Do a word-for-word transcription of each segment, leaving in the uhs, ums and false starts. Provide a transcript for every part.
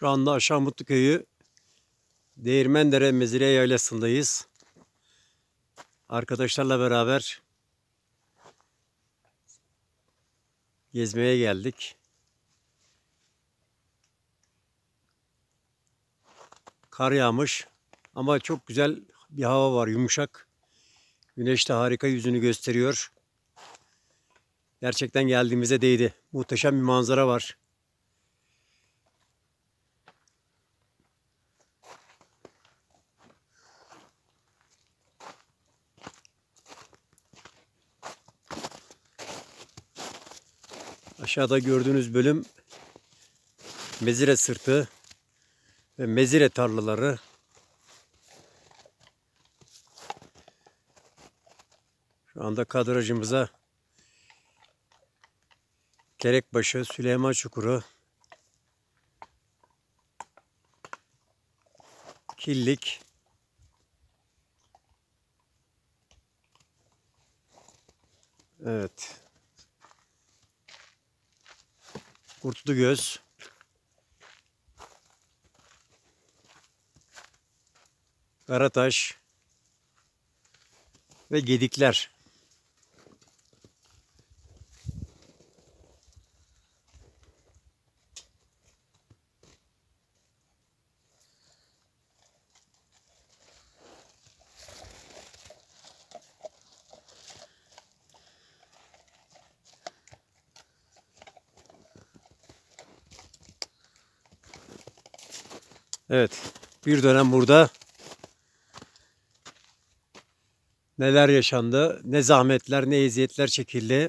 Şu anda Aşağımutlu Köyü Değirmendere Mezire Yaylası'ndayız. Arkadaşlarla beraber gezmeye geldik. Kar yağmış ama çok güzel bir hava var, yumuşak. Güneş de harika yüzünü gösteriyor. Gerçekten geldiğimize değdi. Muhteşem bir manzara var. Aşağıda gördüğünüz bölüm mezire sırtı ve mezire tarlaları. Şu anda kadrajımıza Kerekbaşı, Süleyman Çukuru, Killik, evet, Kurtlugöz, Karataş ve Gedikler. Evet, bir dönem burada neler yaşandı, ne zahmetler, ne eziyetler çekildi.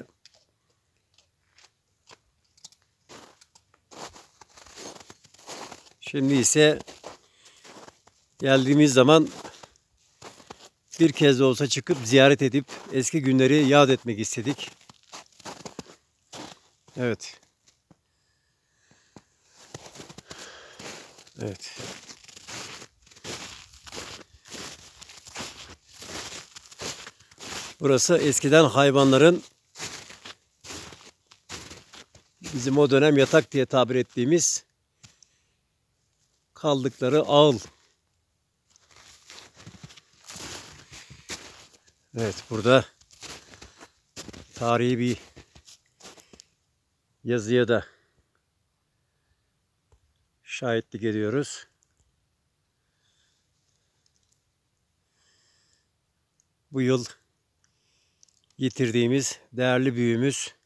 Şimdi ise geldiğimiz zaman bir kez de olsa çıkıp ziyaret edip eski günleri yad etmek istedik. Evet. Evet. Burası eskiden hayvanların, bizim o dönem yatak diye tabir ettiğimiz, kaldıkları ağıl. Evet, burada tarihi bir yazıya da şahitlik ediyoruz. Bu yıl getirdiğimiz değerli büyüğümüz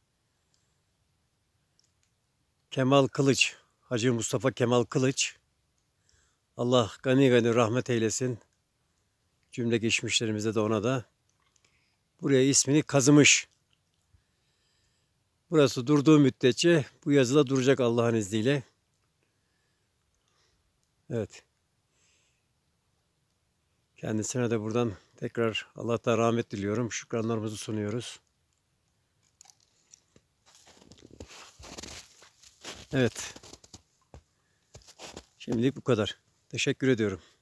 Kemal Kılıç, Hacı Mustafa Kemal Kılıç, Allah gani gani rahmet eylesin. Cümle geçmişlerimize de ona da. Buraya ismini kazımış. Burası durduğu müddetçe bu yazıda duracak Allah'ın izniyle. Evet. Kendisine de buradan tekrar Allah'tan rahmet diliyorum. Şükranlarımızı sunuyoruz. Evet. Şimdilik bu kadar. Teşekkür ediyorum.